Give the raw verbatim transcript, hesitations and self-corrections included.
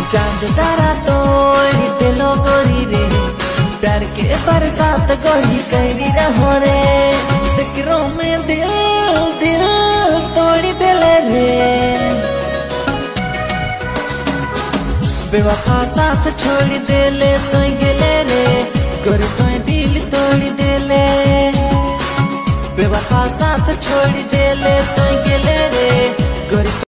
चांद तारा तोड़ी दिलो गोरी रे, प्यार के बरसात गोरी करी रहो रे। जिक्रों में दिल दिल तोड़ी दिले रे, बेवफा साथ छोड़ी दिले तो गिले रे, गोरी तो दिल तोड़ी दिले। बेवफा साथ छोड़ी